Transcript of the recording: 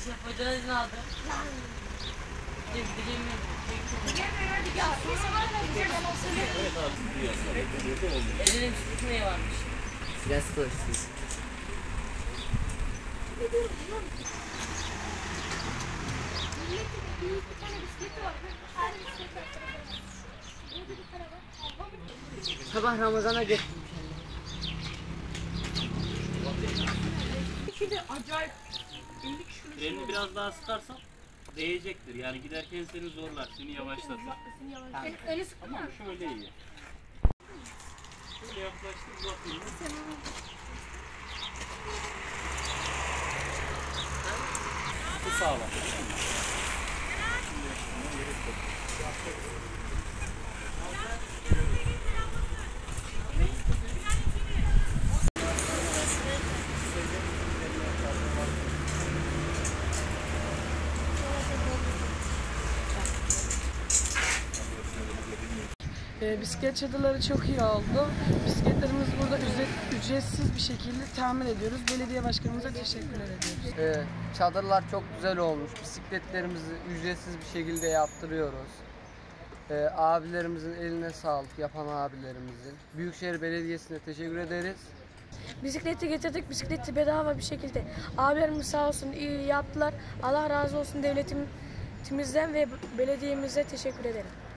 Şef hocadan izin aldım. Gideceğim mi? Evet abi. Elinin sıkıntı neye varmış? Biraz koşsun. Sabah Ramazan'a gittim. Acayip. Elini biraz daha sıkarsan değecektir. Yani giderken seni zorlar, seni yavaşlatır. Eli sıkma. Ama şöyle iyi. Şöyle yaklaştır, uzatayım. Bu sağlam. Bisiklet çadırları çok iyi oldu. Bisikletlerimiz burada ücretsiz bir şekilde temin ediyoruz. Belediye başkanımıza teşekkürler ediyoruz. Çadırlar çok güzel olmuş. Bisikletlerimizi ücretsiz bir şekilde yaptırıyoruz. Abilerimizin eline sağlık, yapan abilerimizin. Büyükşehir Belediyesi'ne teşekkür ederiz. Bisikleti getirdik, bisikleti bedava bir şekilde. Abilerimiz sağ olsun iyi yaptılar. Allah razı olsun devletimizden ve belediyemize teşekkür ederim.